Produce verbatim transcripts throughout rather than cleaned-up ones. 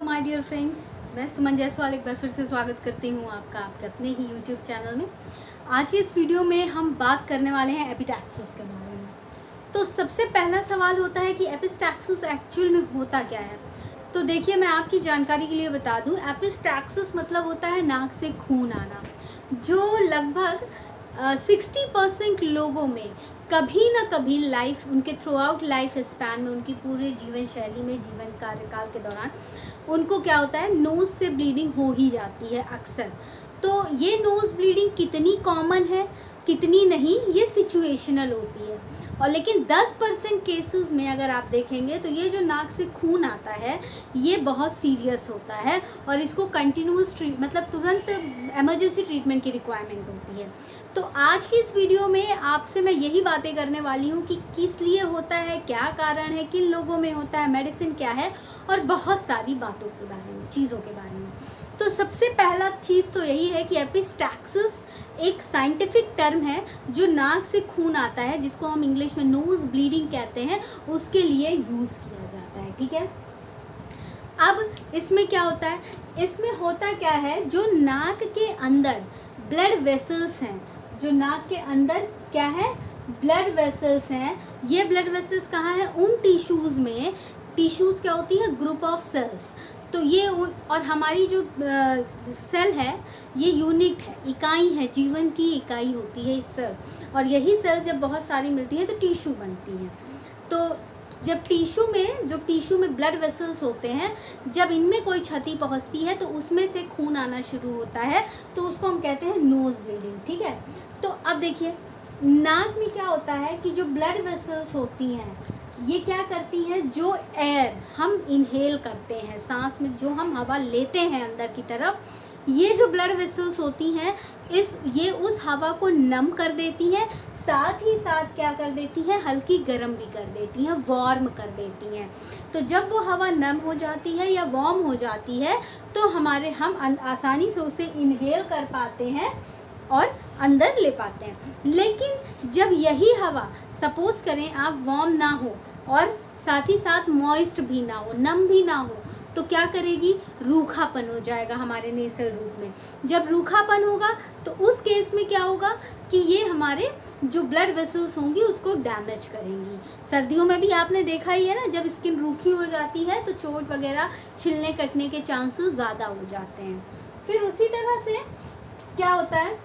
My dear friends, मैं सुमन जायसवाल एक बार फिर से स्वागत करती हूँ आपका आपके अपने ही यूट्यूब चैनल में। आज की इस वीडियो में हम बात करने वाले हैं एपिटैक्सिस के बारे में। तो सबसे पहला सवाल होता है कि एपिटैक्सिस एक्चुअल में होता क्या है। तो देखिए, मैं आपकी जानकारी के लिए बता दूँ, एपिटैक्सिस मतलब होता है नाक से खून आना, जो लगभग सिक्सटी परसेंट लोगों में कभी ना कभी लाइफ उनके थ्रू आउट लाइफ स्पैन में, उनकी पूरे जीवन शैली में, जीवन कार्यकाल के दौरान उनको क्या होता है, नोज़ से ब्लीडिंग हो ही जाती है अक्सर। तो ये नोज़ ब्लीडिंग कितनी कॉमन है कितनी नहीं, ये सिचुएशनल होती है। और लेकिन दस परसेंट केसेस में अगर आप देखेंगे तो ये जो नाक से खून आता है ये बहुत सीरियस होता है और इसको कंटिन्यूस ट्रीट मतलब तुरंत इमरजेंसी ट्रीटमेंट की रिक्वायरमेंट होती है। तो आज की इस वीडियो में आपसे मैं यही बातें करने वाली हूँ कि किस लिए होता है, क्या कारण है, किन लोगों में होता है, मेडिसिन क्या है और बहुत सारी बातों के बारे में, चीज़ों के बारे में। तो सबसे पहला चीज़ तो यही है कि एपिटैक्सिस एक साइंटिफिक टर्म है जो नाक से खून आता है, जिसको हम इंग्लिश में नोज़ ब्लीडिंग कहते हैं, उसके लिए यूज़ किया जाता है। ठीक है, अब इसमें क्या होता है, इसमें होता क्या है, जो नाक के अंदर ब्लड वेसल्स हैं, जो नाक के अंदर क्या है, ब्लड वेसल्स हैं, ये ब्लड वेसल्स कहाँ हैं, उन टिश्यूज़ में। टिश्यूज़ क्या होती है, ग्रुप ऑफ सेल्स। तो ये और हमारी जो सेल है ये यूनिट है, इकाई है, जीवन की इकाई होती है इस सेल। और यही सेल जब बहुत सारी मिलती हैं तो टिश्यू बनती हैं। तो जब टिश्यू में जो टिश्यू में ब्लड वेसल्स होते हैं, जब इनमें कोई क्षति पहुंचती है तो उसमें से खून आना शुरू होता है, तो उसको हम कहते हैं नोज़ ब्लीडिंग। ठीक है, तो अब देखिए, नाक में क्या होता है कि जो ब्लड वेसल्स होती हैं ये क्या करती हैं, जो एयर हम इनहेल करते हैं, सांस में जो हम हवा लेते हैं अंदर की तरफ, ये जो ब्लड वेसल्स होती हैं इस ये उस हवा को नम कर देती हैं, साथ ही साथ क्या कर देती हैं, हल्की गर्म भी कर देती हैं, वार्म कर देती हैं। तो जब वो हवा नम हो जाती है या वार्म हो जाती है तो हमारे हम आसानी से उसे इनहेल कर पाते हैं और अंदर ले पाते हैं। लेकिन जब यही हवा, सपोज़ करें आप वार्म ना हो और साथ ही साथ मॉइस्ट भी ना हो, नम भी ना हो, तो क्या करेगी, रूखापन हो जाएगा हमारे नेसल रूट में। जब रूखापन होगा तो उस केस में क्या होगा कि ये हमारे जो ब्लड वेसल्स होंगी उसको डैमेज करेंगी। सर्दियों में भी आपने देखा ही है ना, जब स्किन रूखी हो जाती है तो चोट वगैरह छिलने कटने के चांसेस ज़्यादा हो जाते हैं। फिर उसी तरह से क्या होता है,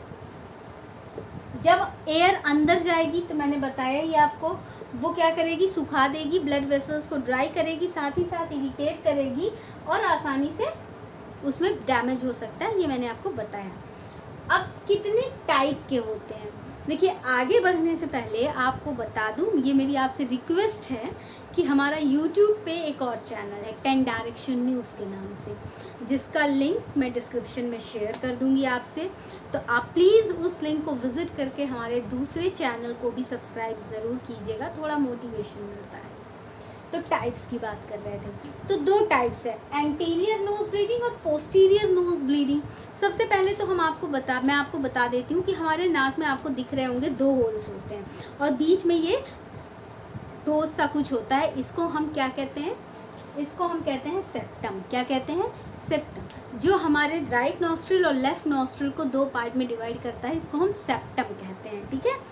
जब एयर अंदर जाएगी तो मैंने बताया ही आपको, वो क्या करेगी, सुखा देगी, ब्लड वेसल्स को ड्राई करेगी, साथ ही साथ इरिटेट करेगी और आसानी से उसमें डैमेज हो सकता है, ये मैंने आपको बताया। अब कितने टाइप के होते हैं, देखिए, आगे बढ़ने से पहले आपको बता दूं, ये मेरी आपसे रिक्वेस्ट है कि हमारा यूट्यूब पे एक और चैनल है टेन डायरेक्शन न्यूज़ के नाम से, जिसका लिंक मैं डिस्क्रिप्शन में शेयर कर दूंगी आपसे। तो आप प्लीज़ उस लिंक को विज़िट करके हमारे दूसरे चैनल को भी सब्सक्राइब ज़रूर कीजिएगा, थोड़ा मोटिवेशन मिलता है। तो टाइप्स की बात कर रहे थे, तो दो टाइप्स है, एंटीरियर नोज़ ब्लीडिंग और पोस्टीरियर नोज़ ब्लीडिंग। सबसे पहले तो हम आपको बता मैं आपको बता देती हूँ कि हमारे नाक में आपको दिख रहे होंगे दो होल्स होते हैं और बीच में ये ठोस सा कुछ होता है, इसको हम क्या कहते हैं, इसको हम कहते हैं सेप्टम। क्या कहते हैं, सेप्टम, जो हमारे राइट नॉस्ट्रिल और लेफ्ट नॉस्ट्रिल को दो पार्ट में डिवाइड करता है, इसको हम सेप्टम कहते हैं। ठीक है,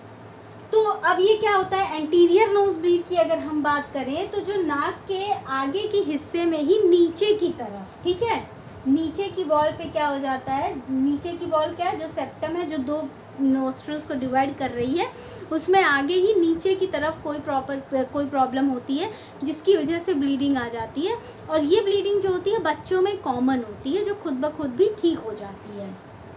तो अब ये क्या होता है, एंटीरियर नोज़ ब्लीड की अगर हम बात करें तो जो नाक के आगे के हिस्से में ही नीचे की तरफ, ठीक है, नीचे की वॉल पे क्या हो जाता है, नीचे की वॉल क्या है, जो सेप्टम है, जो दो नोस्ट्रल्स को डिवाइड कर रही है, उसमें आगे ही नीचे की तरफ कोई प्रॉपर कोई प्रॉब्लम होती है जिसकी वजह से ब्लीडिंग आ जाती है। और ये ब्लीडिंग जो होती है बच्चों में कॉमन होती है, जो खुद ब खुद भी ठीक हो जाती है।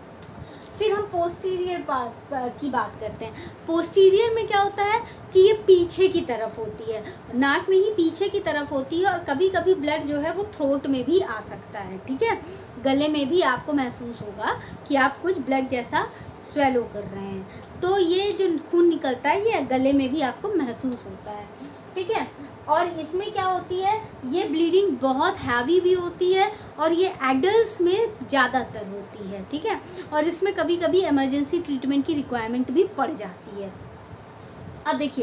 फिर हम पोस्टीरियर पार्ट की बात करते हैं। पोस्टीरियर में क्या होता है कि ये पीछे की तरफ होती है, नाक में ही पीछे की तरफ होती है और कभी कभी ब्लड जो है वो थ्रोट में भी आ सकता है। ठीक है, गले में भी आपको महसूस होगा कि आप कुछ ब्लड जैसा स्वेलो कर रहे हैं, तो ये जो खून निकलता है ये गले में भी आपको महसूस होता है। ठीक है, और इसमें क्या होती है, ये ब्लीडिंग बहुत हैवी भी होती है और ये एडल्ट्स में ज़्यादातर होती है। ठीक है, और इसमें कभी कभी इमरजेंसी ट्रीटमेंट की रिक्वायरमेंट भी पड़ जाती है। अब देखिए,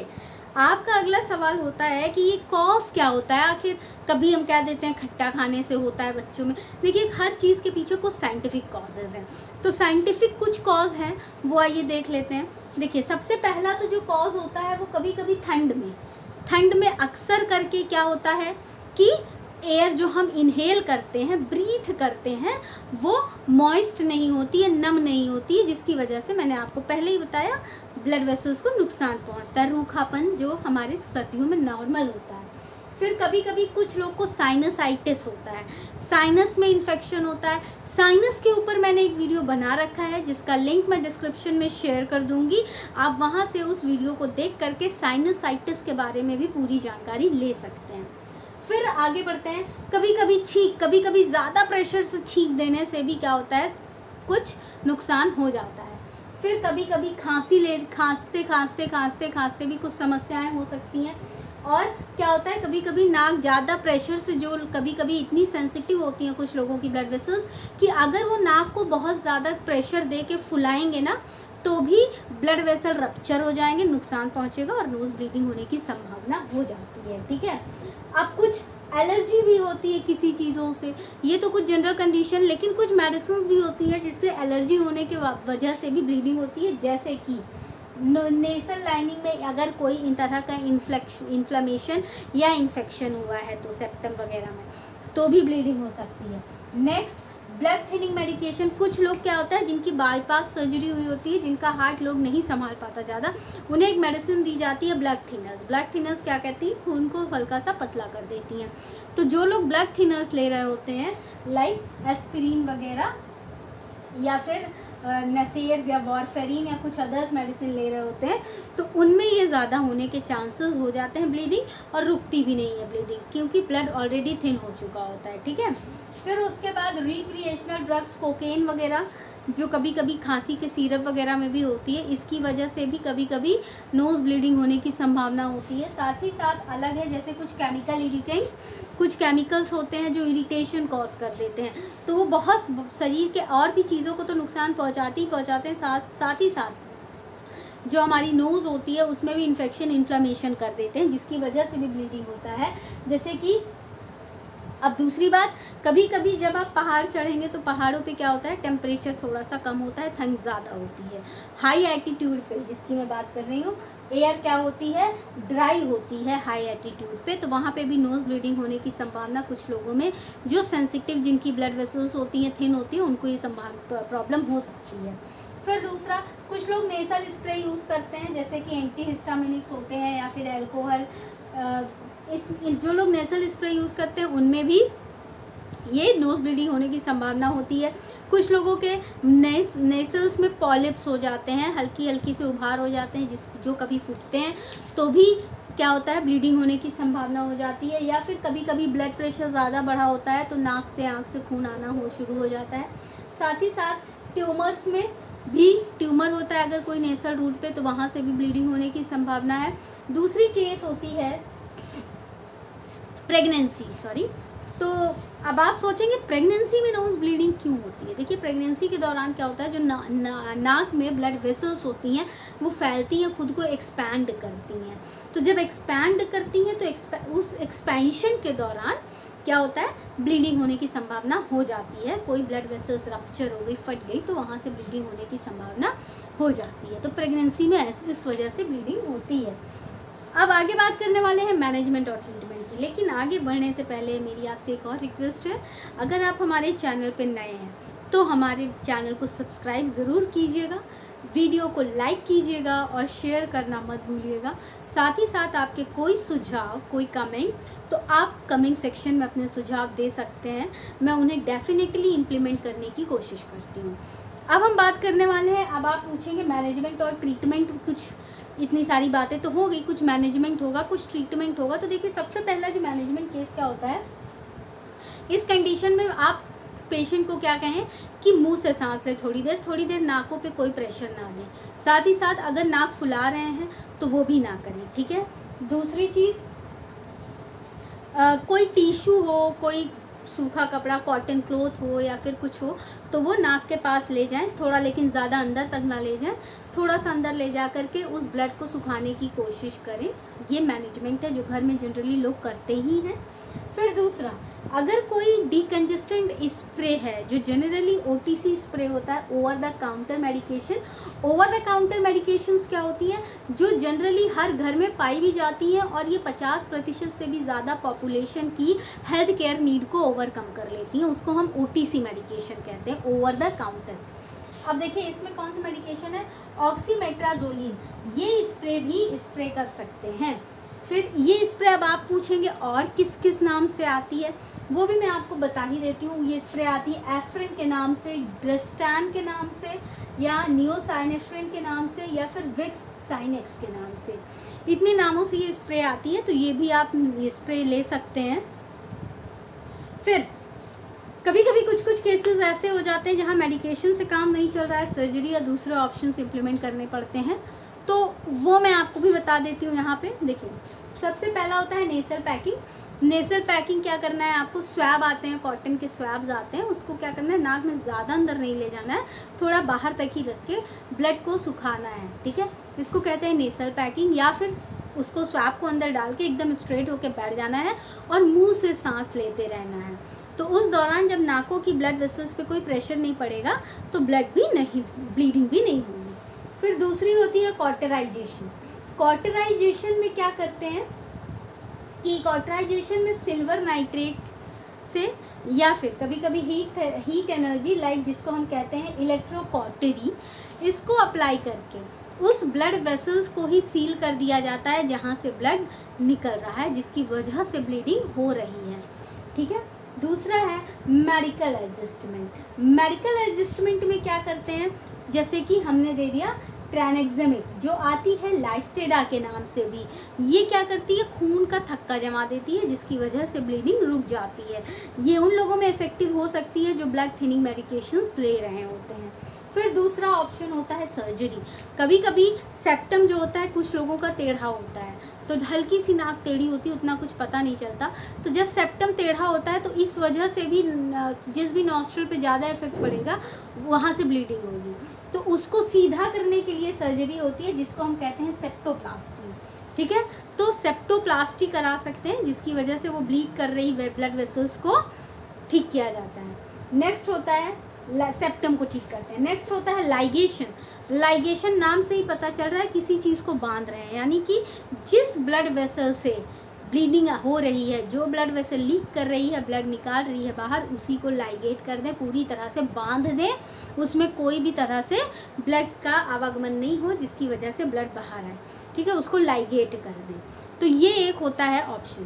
आपका अगला सवाल होता है कि ये कॉज क्या होता है, आखिर कभी हम कह देते हैं खट्टा खाने से होता है बच्चों में। देखिए हर चीज़ के पीछे कुछ साइंटिफिक कॉजेज़ हैं, तो साइंटिफिक कुछ कॉज हैं वो आइए देख लेते हैं। देखिए सबसे पहला तो जो कॉज होता है वो कभी कभी ठंड में ठंड में अक्सर करके क्या होता है कि एयर जो हम इनहेल करते हैं, ब्रीथ करते हैं, वो मॉइस्ट नहीं होती है, नम नहीं होती है, जिसकी वजह से मैंने आपको पहले ही बताया ब्लड वेसल्स को नुकसान पहुंचता है, रूखापन जो हमारे सर्दियों में नॉर्मल होता है। फिर कभी कभी कुछ लोग को साइनसाइटिस होता है, साइनस में इन्फेक्शन होता है। साइनस के ऊपर मैंने एक वीडियो बना रखा है जिसका लिंक मैं डिस्क्रिप्शन में शेयर कर दूंगी, आप वहां से उस वीडियो को देख करके साइनसाइटिस के बारे में भी पूरी जानकारी ले सकते हैं। फिर आगे बढ़ते हैं, कभी कभी छींक, कभी कभी ज़्यादा प्रेशर से छींक देने से भी क्या होता है, कुछ नुकसान हो जाता है। फिर कभी कभी खांसी ले खांसते खांसते खांसते खांसते भी कुछ समस्याएं हो सकती हैं। और क्या होता है, कभी कभी नाक ज़्यादा प्रेशर से, जो कभी कभी इतनी सेंसिटिव होती हैं कुछ लोगों की ब्लड वेसल्स कि अगर वो नाक को बहुत ज़्यादा प्रेशर दे के फुलाएंगे ना तो भी ब्लड वेसल रप्चर हो जाएंगे, नुकसान पहुंचेगा और नोज ब्लीडिंग होने की संभावना हो जाती है। ठीक है, अब कुछ एलर्जी भी होती है किसी चीज़ों से, ये तो कुछ जनरल कंडीशन, लेकिन कुछ मेडिसिन भी होती है जिससे एलर्जी होने के वजह से भी ब्लीडिंग होती है। जैसे कि नेसल लाइनिंग में अगर कोई इन तरह का इन्फ्लेक्शन इन्फ्लेमेशन या इन्फेक्शन हुआ है तो सेप्टम वगैरह में, तो भी ब्लीडिंग हो सकती है। नेक्स्ट, ब्लड थिनिंग मेडिकेशन, कुछ लोग क्या होता है जिनकी बाईपास सर्जरी हुई होती है, जिनका हार्ट लोग नहीं संभाल पाता ज़्यादा, उन्हें एक मेडिसिन दी जाती है ब्लड थिनर्स। ब्लड थिनर्स क्या कहती है, खून को हल्का सा पतला कर देती हैं। तो जो लोग ब्लड थिनर्स ले रहे होते हैं लाइक एस्पिरिन वगैरह या फिर नेसियर्स या वॉरफेरिन या कुछ अदर्स मेडिसिन ले रहे होते हैं, तो उनमें ये ज़्यादा होने के चांसेस हो जाते हैं ब्लीडिंग, और रुकती भी नहीं है ब्लीडिंग क्योंकि ब्लड ऑलरेडी थिन हो चुका होता है। ठीक है, फिर उसके बाद रिक्रिएशनल ड्रग्स, कोकेन वगैरह जो कभी कभी खांसी के सिरप वगैरह में भी होती है, इसकी वजह से भी कभी कभी नोज ब्लीडिंग होने की संभावना होती है। साथ ही साथ अलग है, जैसे कुछ केमिकल इरिटेंट्स, कुछ केमिकल्स होते हैं जो इरिटेशन कॉज कर देते हैं, तो वो बहुत शरीर के और भी चीज़ों को तो नुकसान पहुंचाते ही पहुंचाते हैं, साथ साथ ही साथ जो हमारी नोज़ होती है उसमें भी इन्फेक्शन इन्फ्लेमेशन कर देते हैं, जिसकी वजह से भी ब्लीडिंग होता है। जैसे कि अब दूसरी बात, कभी कभी जब आप पहाड़ चढ़ेंगे तो पहाड़ों पे क्या होता है, टेम्परेचर थोड़ा सा कम होता है, ठंड ज़्यादा होती है। हाई एल्टीट्यूड पे जिसकी मैं बात कर रही हूँ, एयर क्या होती है, ड्राई होती है हाई एल्टीट्यूड पे, तो वहाँ पे भी नोज़ ब्लीडिंग होने की संभावना कुछ लोगों में, जो सेंसिटिव जिनकी ब्लड वेसल्स होती हैं, थिन होती है, उनको ये संभावना प्रॉब्लम हो सकती है। फिर दूसरा, कुछ लोग नेसल स्प्रे यूज़ करते हैं जैसे कि एंटी हिस्टामिनिक्स होते हैं या फिर एल्कोहल, इस जो लोग नेसल स्प्रे यूज़ करते हैं उनमें भी ये नोज़ ब्लीडिंग होने की संभावना होती है। कुछ लोगों के नेस नेसल्स में पॉलिप्स हो जाते हैं, हल्की हल्की से उभार हो जाते हैं, जिस जो कभी फूटते हैं तो भी क्या होता है, ब्लीडिंग होने की संभावना हो जाती है। या फिर कभी कभी ब्लड प्रेशर ज़्यादा बढ़ा होता है तो नाक से आँख से खून आना हो शुरू हो जाता है। साथ ही साथ ट्यूमर्स में भी, ट्यूमर होता है अगर कोई नेसल रूट पे, तो वहाँ से भी ब्लीडिंग होने की संभावना है। दूसरी केस होती है प्रेगनेंसी, सॉरी तो अब आप सोचेंगे प्रेगनेंसी में नोज़ ब्लीडिंग क्यों होती है। देखिए प्रेगनेंसी के दौरान क्या होता है, जो ना, ना, नाक में ब्लड वेसल्स होती हैं वो फैलती हैं, खुद को एक्सपैंड करती हैं। तो जब एक्सपैंड करती हैं तो एक्सपै, उस एक्सपेंशन के दौरान क्या होता है, ब्लीडिंग होने की संभावना हो जाती है। कोई ब्लड वेसल्स रप्चर हो गई, फट गई, तो वहाँ से ब्लीडिंग होने की संभावना हो जाती है। तो प्रेगनेंसी में इस वजह से ब्लीडिंग होती है। अब आगे बात करने वाले हैं मैनेजमेंट और ट्रीटमेंट की, लेकिन आगे बढ़ने से पहले मेरी आपसे एक और रिक्वेस्ट है, अगर आप हमारे चैनल पर नए हैं तो हमारे चैनल को सब्सक्राइब ज़रूर कीजिएगा, वीडियो को लाइक कीजिएगा और शेयर करना मत भूलिएगा। साथ ही साथ आपके कोई सुझाव, कोई कमेंट, तो आप कमेंट सेक्शन में अपने सुझाव दे सकते हैं, मैं उन्हें डेफिनेटली इम्प्लीमेंट करने की कोशिश करती हूँ। अब हम बात करने वाले हैं, अब आप पूछेंगे मैनेजमेंट और ट्रीटमेंट, कुछ इतनी सारी बातें तो हो गई, कुछ मैनेजमेंट होगा, कुछ ट्रीटमेंट होगा। तो देखिए सबसे पहला जो मैनेजमेंट केस क्या होता है, इस कंडीशन में आप पेशेंट को क्या कहें कि मुंह से सांस ले थोड़ी देर, थोड़ी देर नाकों पे कोई प्रेशर ना दें। साथ ही साथ अगर नाक फुला रहे हैं तो वो भी ना करें। ठीक है, दूसरी चीज़, कोई टिश्यू हो, कोई सूखा कपड़ा, कॉटन क्लॉथ हो या फिर कुछ हो, तो वो नाक के पास ले जाएं थोड़ा, लेकिन ज़्यादा अंदर तक ना ले जाएं, थोड़ा सा अंदर ले जा करके उस ब्लड को सुखाने की कोशिश करें। ये मैनेजमेंट है जो घर में जनरली लोग करते ही हैं। फिर दूसरा, अगर कोई डिकंजेस्टेंट स्प्रे है जो जनरली ओटीसी स्प्रे होता है, over the counter medication. Over the counter medications क्या होती हैं, जो जनरली हर घर में पाई भी जाती हैं और ये पचास प्रतिशत से भी ज़्यादा पॉपुलेशन की हेल्थ केयर नीड को ओवरकम कर लेती हैं, उसको हम ओटीसी मेडिकेशन कहते हैं, ओवर द काउंटर। अब देखिए इसमें कौन सी मेडिकेशन है, ऑक्सीमेट्राजोलिन, ये स्प्रे भी स्प्रे कर सकते हैं। फिर ये स्प्रे अब आप पूछेंगे और किस किस नाम से आती है, वो भी मैं आपको बता ही देती हूँ। ये स्प्रे आती है एफ्रिन के नाम से, ड्रेस्टान के नाम से, या नियोसाइनेफ्रिन के नाम से, या फिर विक्स साइनेक्स के नाम से। इतने नामों से ये स्प्रे आती है, तो ये भी आप ये स्प्रे ले सकते हैं। फिर कभी कभी कुछ कुछ केसेस ऐसे हो जाते हैं जहाँ मेडिकेशन से काम नहीं चल रहा है, सर्जरी या दूसरे ऑप्शंस इम्प्लीमेंट करने पड़ते हैं, तो वो मैं आपको भी बता देती हूँ यहाँ पे। देखिए सबसे पहला होता है नेसल पैकिंग। नेसल पैकिंग क्या करना है आपको, स्वैब आते हैं, कॉटन के स्वैब्स आते हैं, उसको क्या करना है, नाक में ज़्यादा अंदर नहीं ले जाना है, थोड़ा बाहर तक ही रख के ब्लड को सुखाना है, ठीक है। इसको कहते हैं नेसल पैकिंग। या फिर उसको स्वैब को अंदर डाल के एकदम स्ट्रेट होकर बैठ जाना है और मुंह से सांस लेते रहना है। तो उस दौरान जब नाकों की ब्लड वेसल्स पे कोई प्रेशर नहीं पड़ेगा तो ब्लड भी नहीं, ब्लीडिंग भी नहीं होगी। फिर दूसरी होती है कॉटराइजेशन। कॉटराइजेशन में क्या करते हैं कि कॉटराइजेशन में सिल्वर नाइट्रेट से या फिर कभी कभी हीट हीट एनर्जी लाइक जिसको हम कहते हैं इलेक्ट्रोकॉटरी, इसको अप्लाई करके उस ब्लड वेसल्स को ही सील कर दिया जाता है जहाँ से ब्लड निकल रहा है, जिसकी वजह से ब्लीडिंग हो रही है, ठीक है। दूसरा है मेडिकल एडजस्टमेंट। मेडिकल एडजस्टमेंट में क्या करते हैं, जैसे कि हमने दे दिया ट्रानेक्सेमिक, जो आती है लाइस्टेडा के नाम से भी, ये क्या करती है, खून का थक्का जमा देती है, जिसकी वजह से ब्लीडिंग रुक जाती है। ये उन लोगों में इफेक्टिव हो सकती है जो ब्लड थिनिंग मेडिकेशंस ले रहे होते हैं। फिर दूसरा ऑप्शन होता है सर्जरी। कभी कभी सेप्टम जो होता है कुछ लोगों का टेढ़ा होता है, तो हल्की सी नाक टेढ़ी होती है, उतना कुछ पता नहीं चलता, तो जब सेप्टम टेढ़ा होता है तो इस वजह से भी जिस भी नॉस्ट्रल पे ज़्यादा इफेक्ट पड़ेगा वहाँ से ब्लीडिंग होगी, तो उसको सीधा करने के लिए सर्जरी होती है जिसको हम कहते हैं सेप्टोप्लास्टी, ठीक है। तो सेप्टोप्लास्टी करा सकते हैं जिसकी वजह से वो ब्लीड कर रही ब्लड वेसल्स को ठीक किया जाता है। नेक्स्ट होता है सेप्टम को ठीक करते हैं। नेक्स्ट होता है लाइगेशन। लाइगेशन नाम से ही पता चल रहा है किसी चीज़ को बांध रहे हैं, यानी कि जिस ब्लड वेसल से ब्लीडिंग हो रही है, जो ब्लड वेसल लीक कर रही है, ब्लड निकाल रही है बाहर, उसी को लाइगेट कर दें, पूरी तरह से बांध दें, उसमें कोई भी तरह से ब्लड का आवागमन नहीं हो जिसकी वजह से ब्लड बाहर आए, ठीक है, उसको लाइगेट कर दें। तो ये एक होता है ऑप्शन।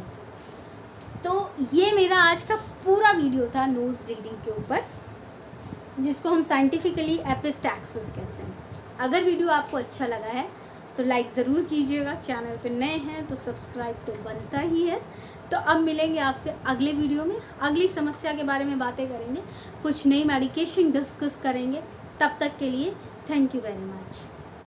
तो ये मेरा आज का पूरा वीडियो था नोज़ ब्लीडिंग के ऊपर, जिसको हम साइंटिफिकली एपिस्टैक्सिस कहते हैं। अगर वीडियो आपको अच्छा लगा है तो लाइक ज़रूर कीजिएगा, चैनल पे नए हैं तो सब्सक्राइब तो बनता ही है। तो अब मिलेंगे आपसे अगले वीडियो में, अगली समस्या के बारे में बातें करेंगे, कुछ नई मेडिकेशन डिस्कस करेंगे। तब तक के लिए थैंक यू वेरी मच।